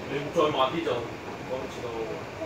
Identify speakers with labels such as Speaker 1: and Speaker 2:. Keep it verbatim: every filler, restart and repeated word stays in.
Speaker 1: 你再慢啲就講唔切到。